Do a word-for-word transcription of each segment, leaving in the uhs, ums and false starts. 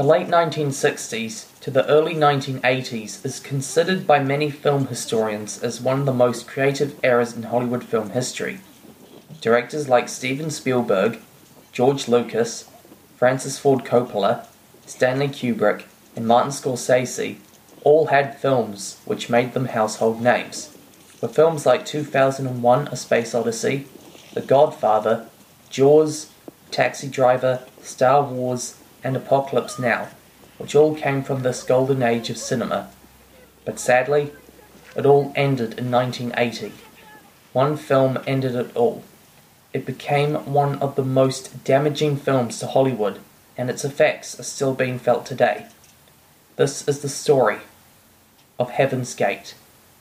The late nineteen sixties to the early nineteen eighties is considered by many film historians as one of the most creative eras in Hollywood film history. Directors like Steven Spielberg, George Lucas, Francis Ford Coppola, Stanley Kubrick, and Martin Scorsese all had films which made them household names, with films like two thousand one: A Space Odyssey, The Godfather, Jaws, Taxi Driver, Star Wars, and Apocalypse Now, which all came from this golden age of cinema. But sadly, it all ended in nineteen eighty. One film ended it all. It became one of the most damaging films to Hollywood, and its effects are still being felt today. This is the story of Heaven's Gate.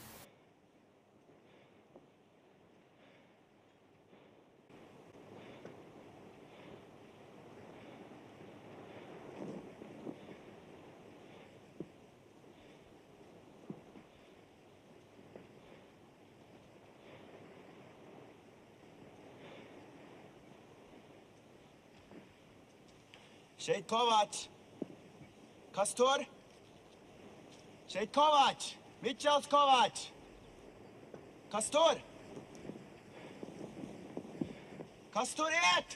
Shade Kovac. Kastor. Shade Kovac. Mitchell Kovac. Kastor. Kastoret.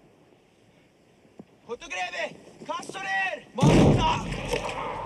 Fotogrevi. Kastorer. Monta.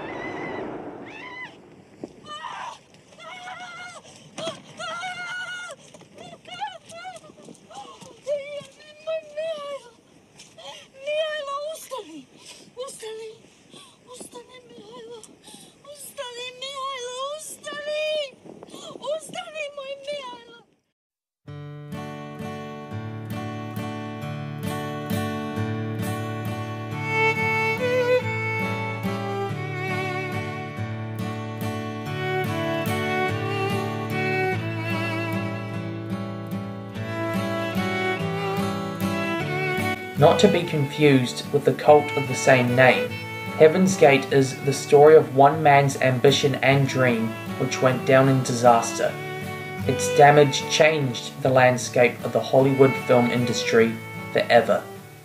Not to be confused with the cult of the same name, Heaven's Gate is the story of one man's ambition and dream which went down in disaster. Its damage changed the landscape of the Hollywood film industry forever.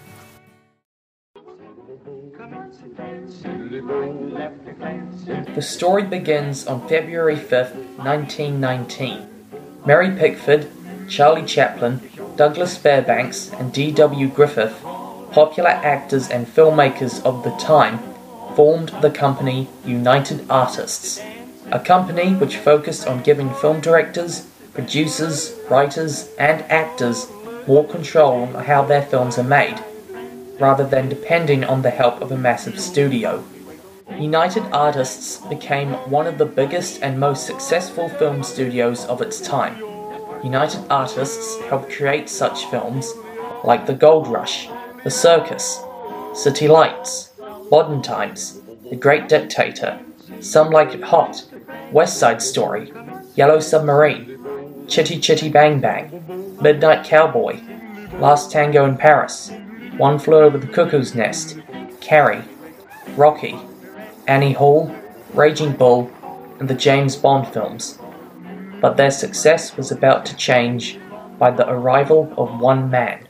The story begins on February fifth, nineteen nineteen. Mary Pickford, Charlie Chaplin, Douglas Fairbanks, and D W Griffith, popular actors and filmmakers of the time, formed the company United Artists, a company which focused on giving film directors, producers, writers, and actors more control on how their films are made, rather than depending on the help of a massive studio. United Artists became one of the biggest and most successful film studios of its time. United Artists helped create such films like The Gold Rush, The Circus, City Lights, Modern Times, The Great Dictator, Some Like It Hot, West Side Story, Yellow Submarine, Chitty Chitty Bang Bang, Midnight Cowboy, Last Tango in Paris, One Flew Over the Cuckoo's Nest, Carrie, Rocky, Annie Hall, Raging Bull, and the James Bond films. But their success was about to change by the arrival of one man.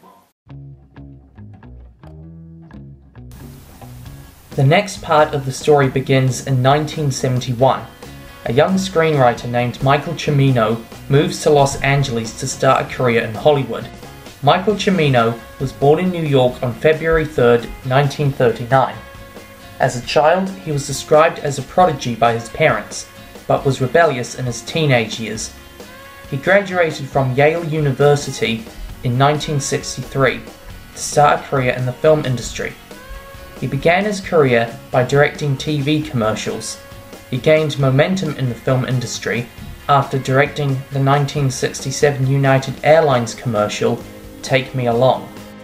The next part of the story begins in nineteen seventy-one. A young screenwriter named Michael Cimino moves to Los Angeles to start a career in Hollywood. Michael Cimino was born in New York on February third, nineteen thirty-nine. As a child, he was described as a prodigy by his parents, but was rebellious in his teenage years. He graduated from Yale University in nineteen sixty-three to start a career in the film industry. He began his career by directing T V commercials. He gained momentum in the film industry after directing the nineteen sixty-seven United Airlines commercial, Take Me Along.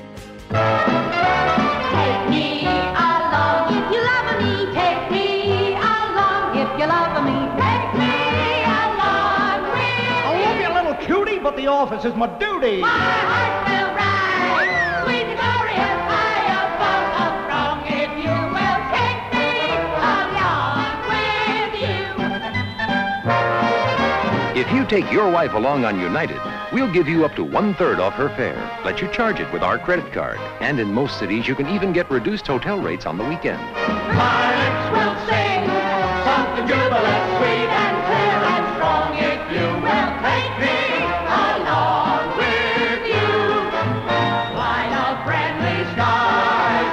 Take me along if you love me, take me along if you love me, take me along with I love you, little cutie, but the office is my duty. My heart will rise, sweet and glorious, high above a throng if you will take me along with you. If you take your wife along on United, we'll give you up to one-third off her fare, let you charge it with our credit card. And in most cities, you can even get reduced hotel rates on the weekend. My lips will sing something jubilant, sweet and clear and strong. If you will take me along with you, fly the friendly skies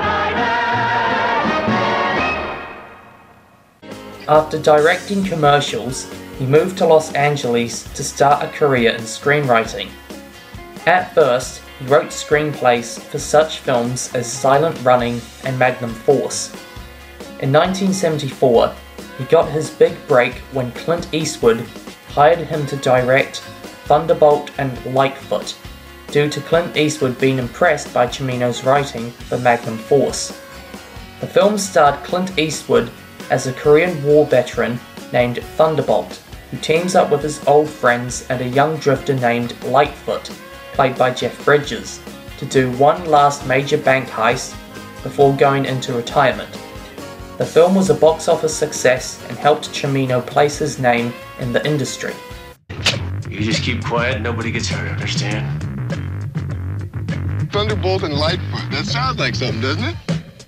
of United. After directing commercials, he moved to Los Angeles to start a career in screenwriting. At first, he wrote screenplays for such films as Silent Running and Magnum Force. In nineteen seventy-four, he got his big break when Clint Eastwood hired him to direct Thunderbolt and Lightfoot, due to Clint Eastwood being impressed by Cimino's writing for Magnum Force. The film starred Clint Eastwood as a Korean War veteran named Thunderbolt, who teams up with his old friends and a young drifter named Lightfoot, played by Jeff Bridges, to do one last major bank heist before going into retirement. The film was a box office success and helped Cimino place his name in the industry. You just keep quiet, nobody gets hurt, understand? Thunderbolt and Lightfoot, that sounds like something, doesn't it?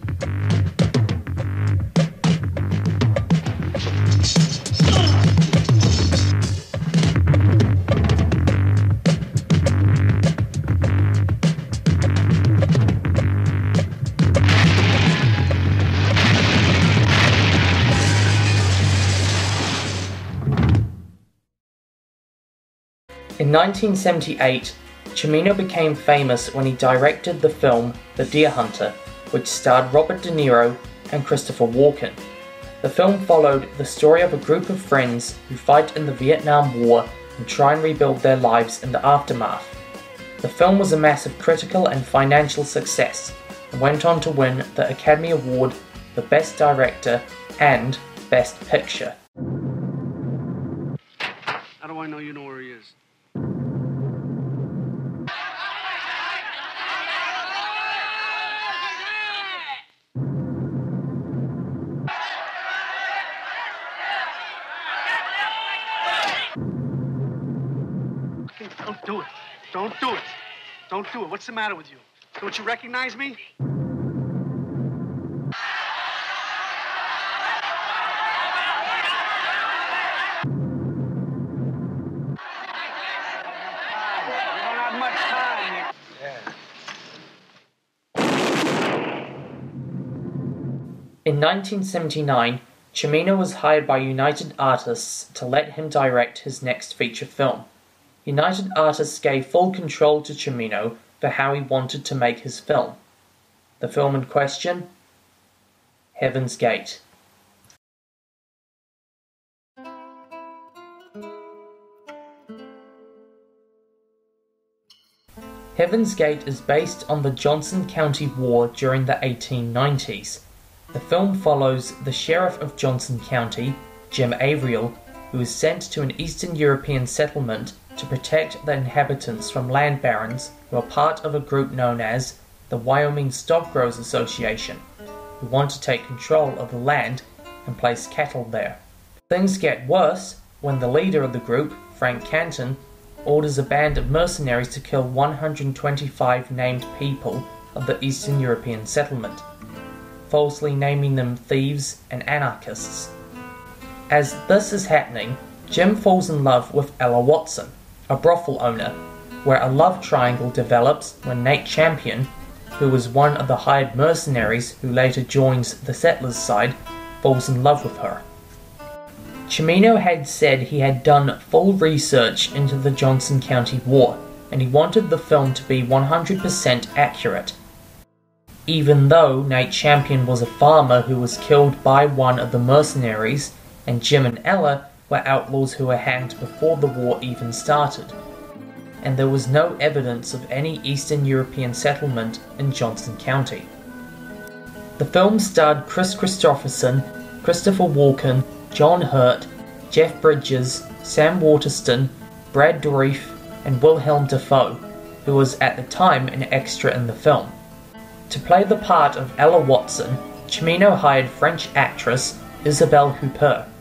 In nineteen seventy-eight, Cimino became famous when he directed the film The Deer Hunter, which starred Robert De Niro and Christopher Walken. The film followed the story of a group of friends who fight in the Vietnam War and try and rebuild their lives in the aftermath. The film was a massive critical and financial success and went on to win the Academy Award for Best Director and Best Picture. How do I know you know where he is? Don't do it. Don't do it. Don't do it. What's the matter with you? Don't you recognize me? In nineteen seventy-nine, Cimino was hired by United Artists to let him direct his next feature film. United Artists gave full control to Cimino for how he wanted to make his film. The film in question? Heaven's Gate. Heaven's Gate is based on the Johnson County War during the eighteen nineties. The film follows the sheriff of Johnson County, Jim Averill, who is sent to an Eastern European settlement to protect the inhabitants from land barons who are part of a group known as the Wyoming Stock Growers Association, who want to take control of the land and place cattle there. Things get worse when the leader of the group, Frank Canton, orders a band of mercenaries to kill one hundred twenty-five named people of the Eastern European settlement, falsely naming them thieves and anarchists. As this is happening, Jim falls in love with Ella Watson, a brothel owner, where a love triangle develops when Nate Champion, who was one of the hired mercenaries who later joins the settlers' side, falls in love with her. Cimino had said he had done full research into the Johnson County War, and he wanted the film to be one hundred percent accurate. Even though Nate Champion was a farmer who was killed by one of the mercenaries, and Jim and Ella were outlaws who were hanged before the war even started, and there was no evidence of any Eastern European settlement in Johnson County. The film starred Chris Christopherson, Christopher Walken, John Hurt, Jeff Bridges, Sam Waterston, Brad Dourif, and Wilhelm Dafoe, who was at the time an extra in the film. To play the part of Ella Watson, Cimino hired French actress Isabelle Huppert.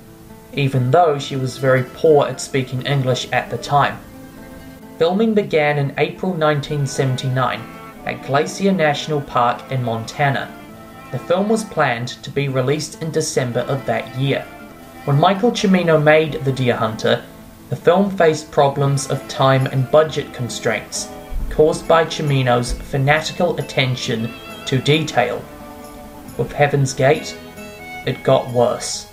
even though she was very poor at speaking English at the time. Filming began in April nineteen seventy-nine at Glacier National Park in Montana. The film was planned to be released in December of that year. When Michael Cimino made The Deer Hunter, the film faced problems of time and budget constraints, caused by Cimino's fanatical attention to detail. With Heaven's Gate, it got worse.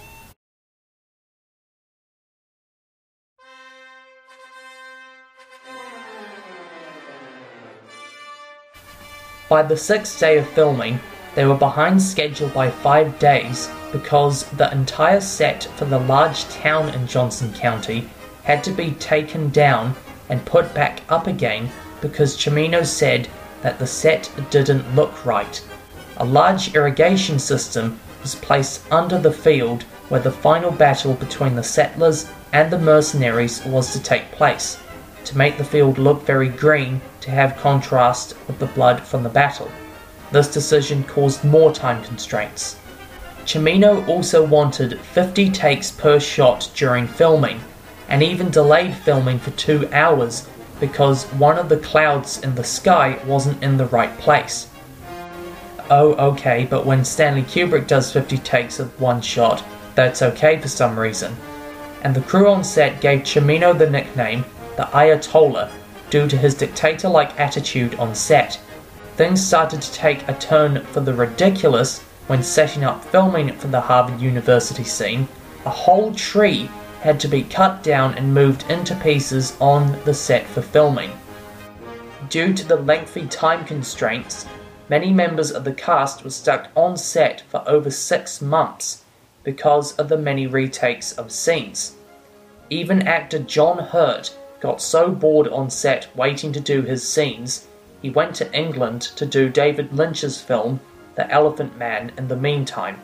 By the sixth day of filming, they were behind schedule by five days because the entire set for the large town in Johnson County had to be taken down and put back up again because Cimino said that the set didn't look right. A large irrigation system was placed under the field where the final battle between the settlers and the mercenaries was to take place, to make the field look very green to have contrast with the blood from the battle. This decision caused more time constraints. Cimino also wanted fifty takes per shot during filming, and even delayed filming for two hours because one of the clouds in the sky wasn't in the right place. Oh, okay, but when Stanley Kubrick does fifty takes of one shot, that's okay for some reason. And the crew on set gave Cimino the nickname the Ayatollah due to his dictator-like attitude on set. Things started to take a turn for the ridiculous when setting up filming for the Harvard University scene. A whole tree had to be cut down and moved into pieces on the set for filming. Due to the lengthy time constraints, many members of the cast were stuck on set for over six months because of the many retakes of scenes. Even actor John Hurt got so bored on set waiting to do his scenes, he went to England to do David Lynch's film The Elephant Man in the meantime.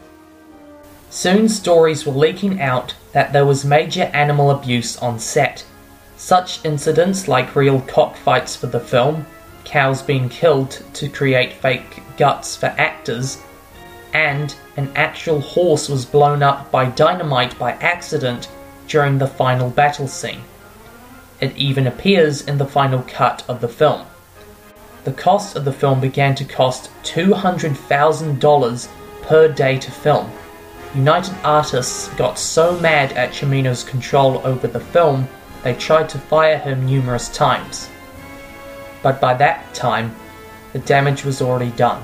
Soon stories were leaking out that there was major animal abuse on set. Such incidents like real cockfights for the film, cows being killed to create fake guts for actors, and an actual horse was blown up by dynamite by accident during the final battle scene. It even appears in the final cut of the film. The cost of the film began to cost two hundred thousand dollars per day to film. United Artists got so mad at Cimino's control over the film, they tried to fire him numerous times. But by that time, the damage was already done.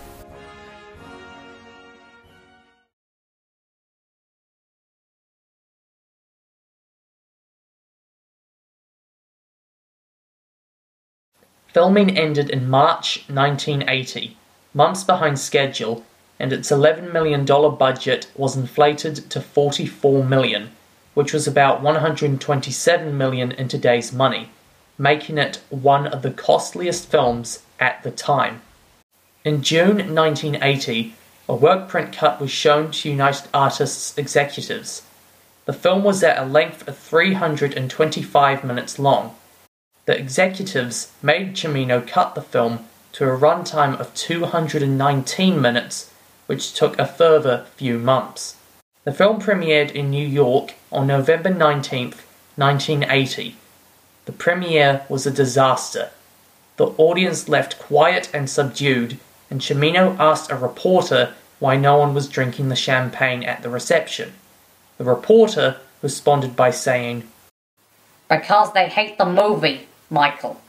Filming ended in March nineteen eighty, months behind schedule, and its eleven million dollars budget was inflated to forty-four million dollars, which was about one hundred twenty-seven million dollars in today's money, making it one of the costliest films at the time. In June nineteen eighty, a work print cut was shown to United Artists executives. The film was at a length of three hundred twenty-five minutes long. The executives made Cimino cut the film to a runtime of two hundred nineteen minutes, which took a further few months. The film premiered in New York on November nineteenth, nineteen eighty. The premiere was a disaster. The audience left quiet and subdued, and Cimino asked a reporter why no one was drinking the champagne at the reception. The reporter responded by saying, "Because they hate the movie, Michael."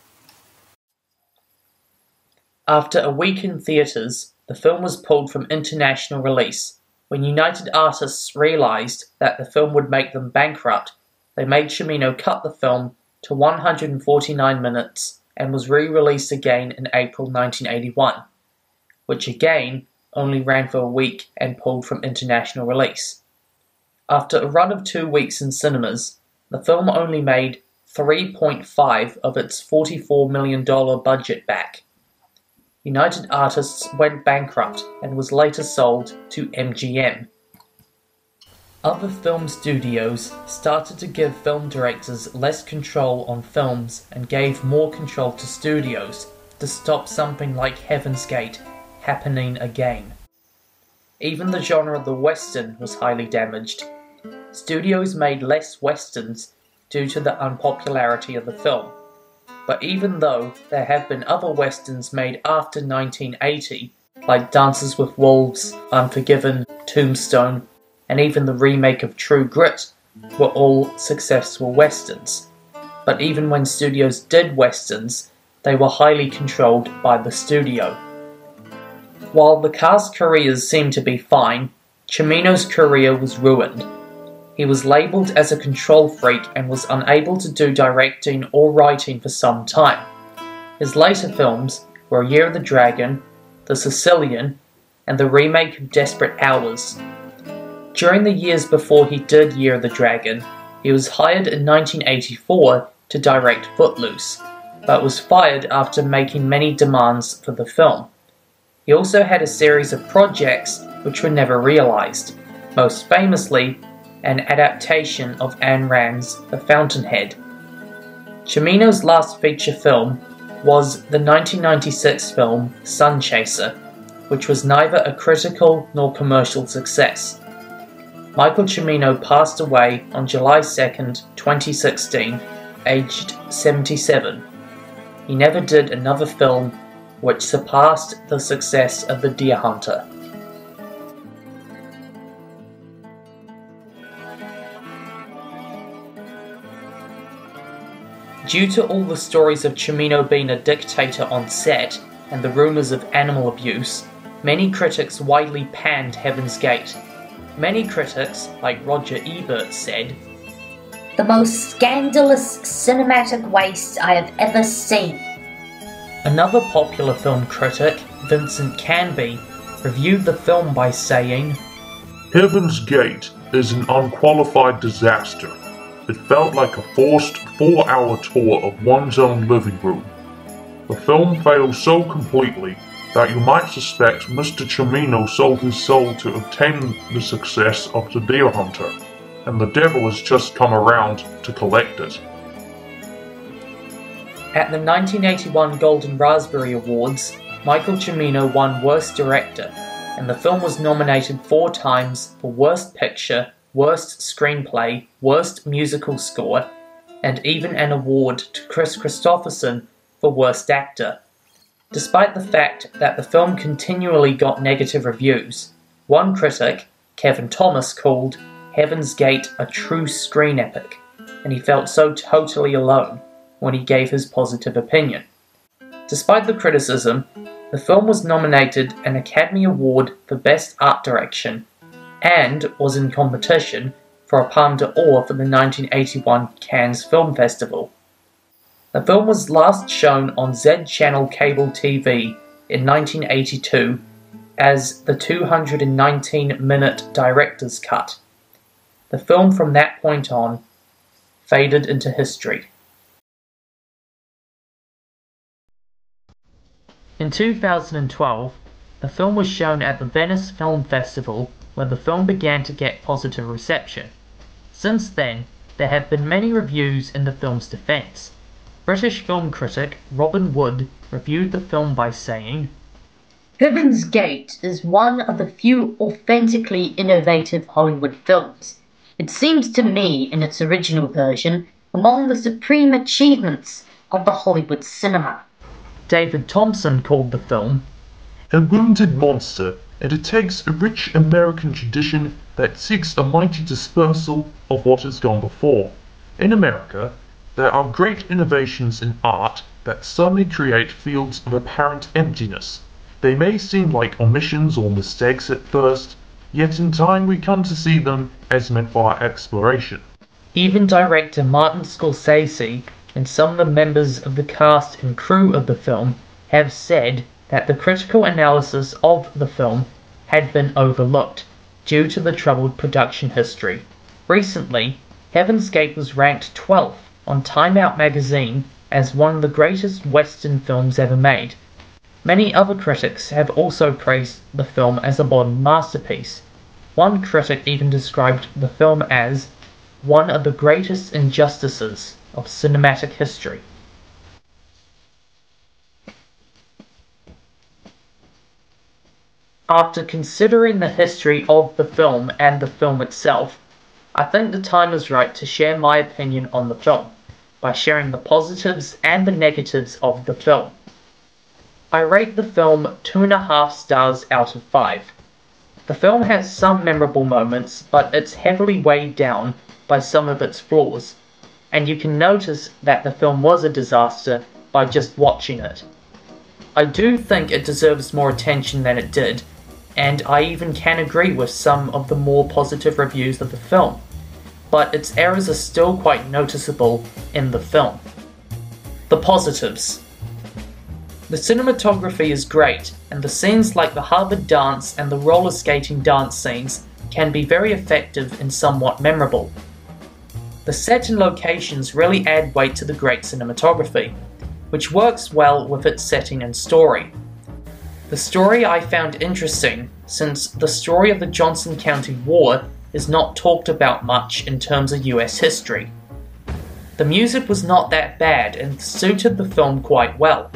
After a week in theatres, the film was pulled from international release. When United Artists realised that the film would make them bankrupt, they made Cimino cut the film to one hundred forty-nine minutes and was re-released again in April nineteen eighty-one, which again only ran for a week and pulled from international release. After a run of two weeks in cinemas, the film only made three point five of its forty-four million dollars budget back. United Artists went bankrupt and was later sold to M G M. Other film studios started to give film directors less control on films and gave more control to studios to stop something like Heaven's Gate happening again. Even the genre of the Western was highly damaged. Studios made less westerns due to the unpopularity of the film. But even though there have been other westerns made after nineteen eighty, like Dances with Wolves, Unforgiven, Tombstone, and even the remake of True Grit, were all successful westerns. But even when studios did westerns, they were highly controlled by the studio. While the cast's careers seemed to be fine, Cimino's career was ruined. He was labelled as a control freak and was unable to do directing or writing for some time. His later films were Year of the Dragon, The Sicilian, and the remake of Desperate Hours. During the years before he did Year of the Dragon, he was hired in nineteen eighty-four to direct Footloose, but was fired after making many demands for the film. He also had a series of projects which were never realised, most famously an adaptation of Ayn Rand's The Fountainhead. Cimino's last feature film was the nineteen ninety-six film Sun Chaser, which was neither a critical nor commercial success. Michael Cimino passed away on July second, twenty sixteen, aged seventy-seven. He never did another film which surpassed the success of The Deer Hunter. Due to all the stories of Cimino being a dictator on set and the rumours of animal abuse, many critics widely panned Heaven's Gate. Many critics, like Roger Ebert, said, "The most scandalous cinematic waste I have ever seen." Another popular film critic, Vincent Canby, reviewed the film by saying, "Heaven's Gate is an unqualified disaster. It felt like a forced four-hour tour of one's own living room. The film fails so completely that you might suspect Mister Cimino sold his soul to obtain the success of The Deer Hunter, and the devil has just come around to collect it." At the nineteen eighty-one Golden Raspberry Awards, Michael Cimino won Worst Director, and the film was nominated four times for Worst Picture, Worst Screenplay, Worst Musical Score, and even an award to Chris Christopherson for Worst Actor. Despite the fact that the film continually got negative reviews, one critic, Kevin Thomas, called Heaven's Gate a true screen epic, and he felt so totally alone when he gave his positive opinion. Despite the criticism, the film was nominated an Academy Award for Best Art Direction and was in competition for a Palme d'Or for the nineteen eighty-one Cannes Film Festival. The film was last shown on Z Channel Cable T V in nineteen eighty-two as the two hundred nineteen minute director's cut. The film from that point on faded into history. In two thousand twelve, the film was shown at the Venice Film Festival, where the film began to get positive reception. Since then, there have been many reviews in the film's defense. British film critic Robin Wood reviewed the film by saying, Heaven's Gate is one of the few authentically innovative Hollywood films. It seems to me, in its original version, among the supreme achievements of the Hollywood cinema. David Thompson called the film a wounded monster, and it takes a rich American tradition that seeks a mighty dispersal of what has gone before. In America, there are great innovations in art that suddenly create fields of apparent emptiness. They may seem like omissions or mistakes at first, yet in time we come to see them as meant by exploration. Even director Martin Scorsese and some of the members of the cast and crew of the film have said that the critical analysis of the film had been overlooked due to the troubled production history. Recently, Heaven's Gate was ranked twelfth on Time Out magazine as one of the greatest Western films ever made. Many other critics have also praised the film as a modern masterpiece. One critic even described the film as one of the greatest injustices of cinematic history. After considering the history of the film and the film itself, I think the time is right to share my opinion on the film, by sharing the positives and the negatives of the film. I rate the film two and a half stars out of five. The film has some memorable moments, but it's heavily weighed down by some of its flaws, and you can notice that the film was a disaster by just watching it. I do think it deserves more attention than it did, and I even can agree with some of the more positive reviews of the film, but its errors are still quite noticeable in the film. The positives. The cinematography is great, and the scenes like the Harvard dance and the roller skating dance scenes can be very effective and somewhat memorable. The set and locations really add weight to the great cinematography, which works well with its setting and story. The story I found interesting, since the story of the Johnson County War is not talked about much in terms of U S history. The music was not that bad and suited the film quite well.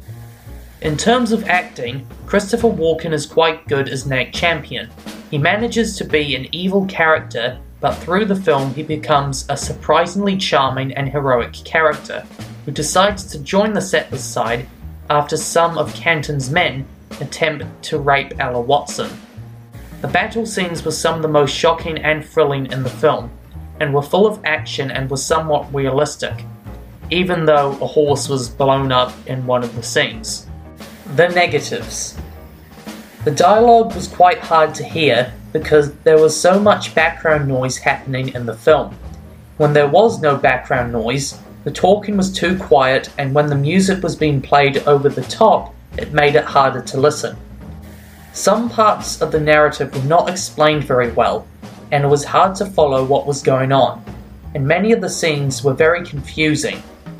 In terms of acting, Christopher Walken is quite good as Nate Champion. He manages to be an evil character, but through the film he becomes a surprisingly charming and heroic character, who decides to join the Settlers' side after some of Canton's men attempt to rape Ella Watson. The battle scenes were some of the most shocking and thrilling in the film, and were full of action and were somewhat realistic, even though a horse was blown up in one of the scenes. The negatives. The dialogue was quite hard to hear because there was so much background noise happening in the film. When there was no background noise, the talking was too quiet, and when the music was being played over the top, it made it harder to listen. Some parts of the narrative were not explained very well, and it was hard to follow what was going on, and many of the scenes were very confusing.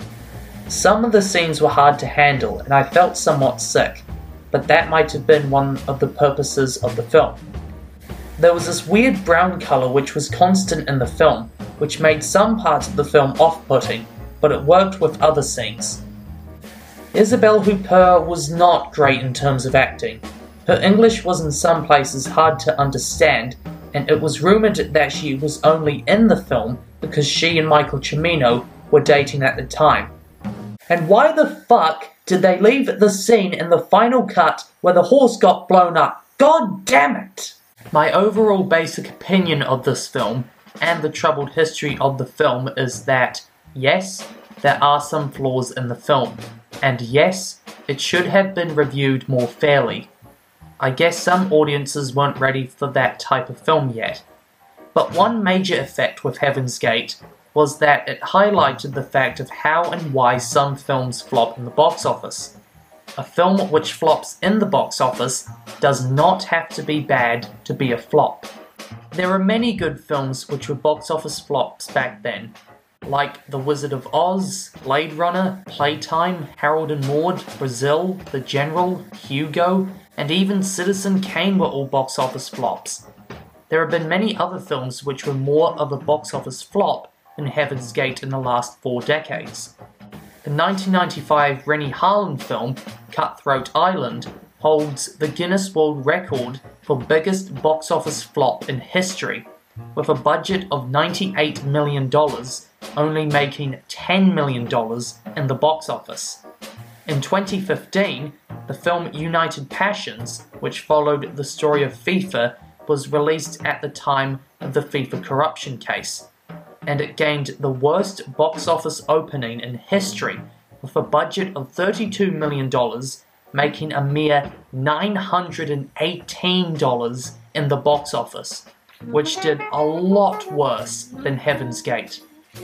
Some of the scenes were hard to handle, and I felt somewhat sick, but that might have been one of the purposes of the film. There was this weird brown colour which was constant in the film, which made some parts of the film off-putting, but it worked with other scenes. Isabelle Huppert was not great in terms of acting. Her English was in some places hard to understand, and it was rumoured that she was only in the film because she and Michael Cimino were dating at the time. And why the fuck did they leave the scene in the final cut where the horse got blown up? God damn it! My overall basic opinion of this film, and the troubled history of the film, is that, yes, there are some flaws in the film, and yes, it should have been reviewed more fairly. I guess some audiences weren't ready for that type of film yet. But one major effect with Heaven's Gate was that it highlighted the fact of how and why some films flop in the box office. A film which flops in the box office does not have to be bad to be a flop. There are many good films which were box office flops back then, like The Wizard of Oz, Blade Runner, Playtime, Harold and Maude, Brazil, The General, Hugo, and even Citizen Kane were all box office flops. There have been many other films which were more of a box office flop than Heaven's Gate in the last four decades. The nineteen ninety-five Rennie Harlan film, Cutthroat Island, holds the Guinness World Record for biggest box office flop in history, with a budget of ninety-eight million dollars, only making ten million dollars in the box office. In twenty fifteen, the film United Passions, which followed the story of FIFA, was released at the time of the FIFA corruption case, and it gained the worst box office opening in history, with a budget of thirty-two million dollars, making a mere nine hundred eighteen dollars in the box office, which did a lot worse than Heaven's Gate.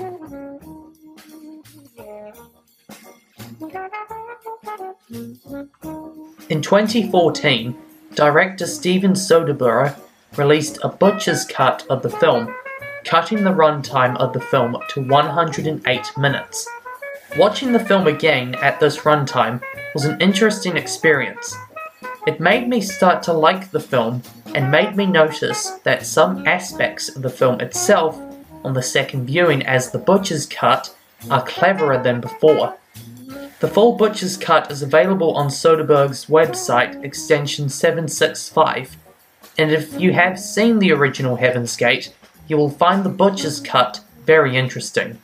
In twenty fourteen, director Steven Soderbergh released a butcher's cut of the film, cutting the runtime of the film to one hundred eight minutes. Watching the film again at this runtime was an interesting experience. It made me start to like the film and made me notice that some aspects of the film itself, on the second viewing as the butcher's cut, are cleverer than before. The full butcher's cut is available on Soderbergh's website, extension seven six five, and if you have seen the original Heaven's Gate, you will find the butcher's cut very interesting.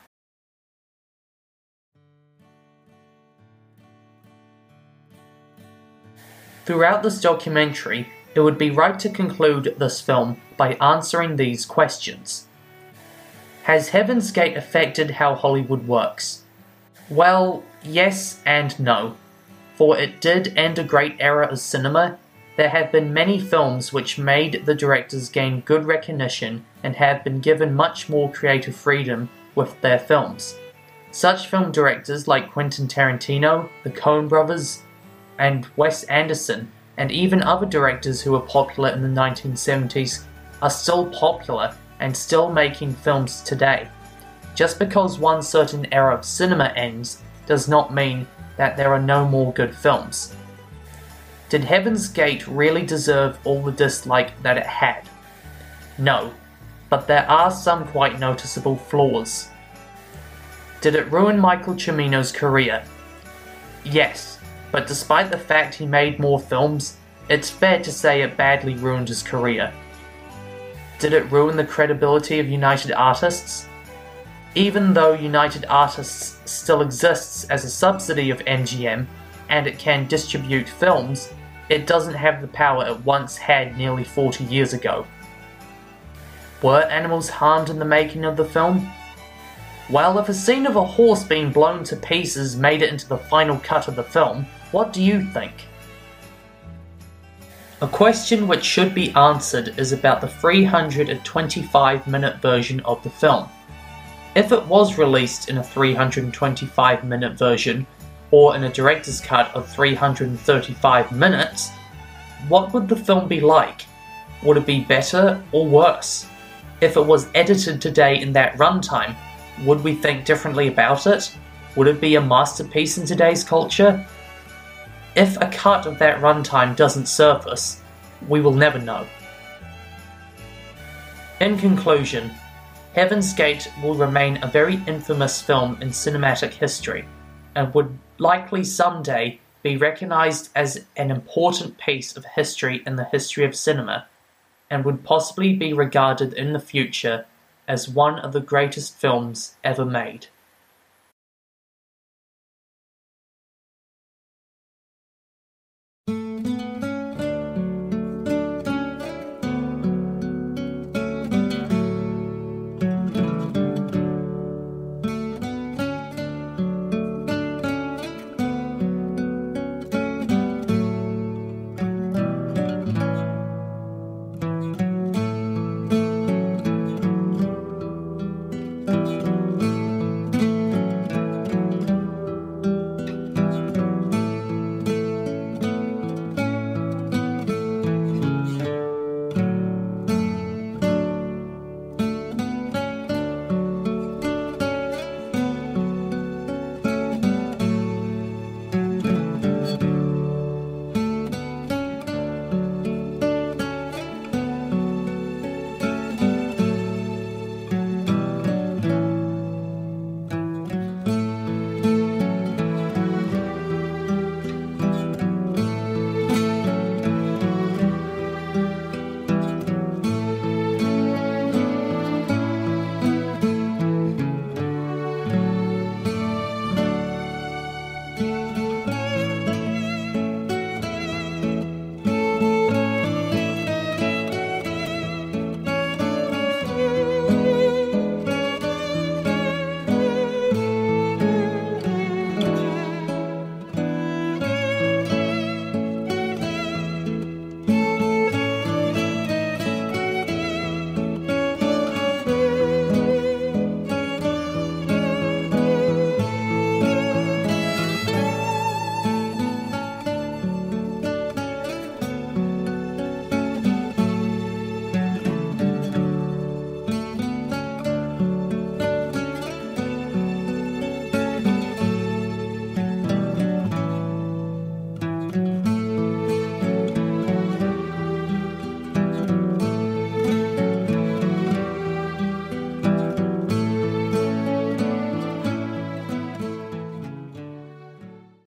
Throughout this documentary, it would be right to conclude this film by answering these questions. Has Heaven's Gate affected how Hollywood works? Well, yes and no. For it did end a great era of cinema. There have been many films which made the directors gain good recognition and have been given much more creative freedom with their films. Such film directors like Quentin Tarantino, the Coen brothers, and Wes Anderson, and even other directors who were popular in the nineteen seventies, are still popular and still making films today. Just because one certain era of cinema ends does not mean that there are no more good films. Did Heaven's Gate really deserve all the dislike that it had? No, but there are some quite noticeable flaws. Did it ruin Michael Cimino's career? Yes. But despite the fact he made more films, it's fair to say it badly ruined his career. Did it ruin the credibility of United Artists? Even though United Artists still exists as a subsidy of M G M, and it can distribute films, it doesn't have the power it once had nearly forty years ago. Were animals harmed in the making of the film? Well, if a scene of a horse being blown to pieces made it into the final cut of the film, what do you think? A question which should be answered is about the three hundred twenty-five minute version of the film. If it was released in a three hundred twenty-five minute version, or in a director's cut of three hundred thirty-five minutes, what would the film be like? Would it be better or worse? If it was edited today in that runtime, would we think differently about it? Would it be a masterpiece in today's culture? If a cut of that runtime doesn't surface, we will never know. In conclusion, Heaven's Gate will remain a very infamous film in cinematic history, and would likely someday be recognized as an important piece of history in the history of cinema, and would possibly be regarded in the future as one of the greatest films ever made.